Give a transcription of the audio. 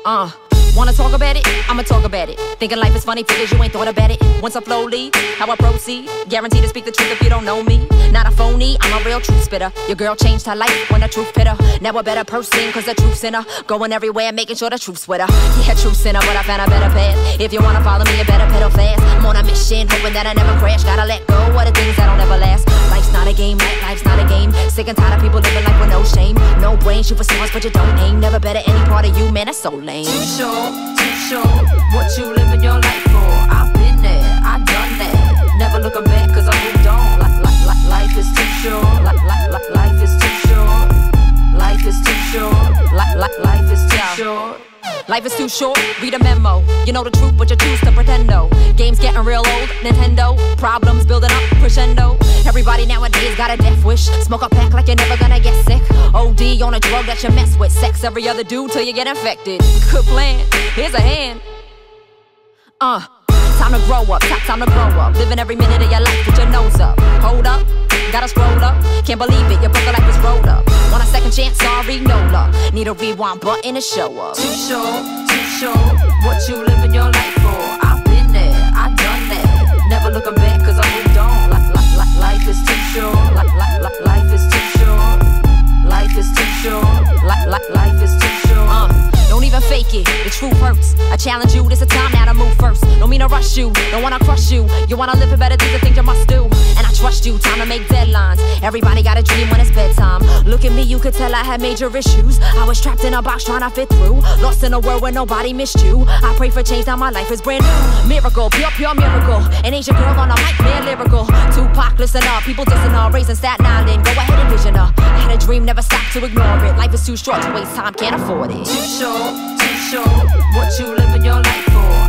Wanna talk about it? I'ma talk about it. Thinking life is funny, figures you ain't thought about it. Once I flow lead, how I proceed. Guaranteed to speak the truth if you don't know me. Not a phony, I'm a real truth spitter. Your girl changed her life when the truth hit her. Now a better person, cause the truth's in her. Going everywhere, making sure the truth's with her. Yeah, truth's in her, but I found a better path. If you wanna follow me, you better pedal fast. I'm on a mission, hoping that I never crash. Gotta let go of the things that don't ever last. Life's not a game, life's not a game. Sick and tired of people living life with no shame. No brain, shoot for stars, but you don't aim. Never better any part of you, man, that's so lame. Too sure what you living your life for. I've been there, I done that. Never looking back, cause I moved on. Life is too short. Life is too short. Life is too short. Life is too short. Life is too short, read a memo. You know the truth, but you choose to pretend though. Games getting real old, Nintendo. Problems building up, crescendo. Everybody nowadays got a death wish. Smoke a pack like you're never gonna get sick. OD on a drug that you mess with. Sex every other dude till you get infected. Good plan, here's a hand. Time to grow up, time to grow up. Living every minute of your life with your nose up. Hold up, gotta scroll up. Can't believe it, your book of life is rolled up. Want a second chance, sorry, no luck. Need a rewind button to show up. Too sure what you living your life for. I've been there, I done that. Never looking back, cause I moved on. Life is too short. Life is too short. Life is too short. Life is too short. Don't even fake it, the truth hurts. I challenge you, this a time now to move first. Don't mean to rush you, don't wanna crush you. You wanna live for better things, the things you must do. And I trust you, time to make deadlines. Everybody got a dream when it's bedtime. Look at me, you could tell I had major issues. I was trapped in a box trying to fit through. Lost in a world where nobody missed you. I pray for change, now my life is brand new. Miracle, pure miracle. An Asian girl on a mic, man lyrical. Tupac, listen up, people dissing her. Raising Staten Island, go ahead and vision her. I had a dream, never stop to ignore it. Life is too short to waste time, can't afford it. Too sure what you living your life for.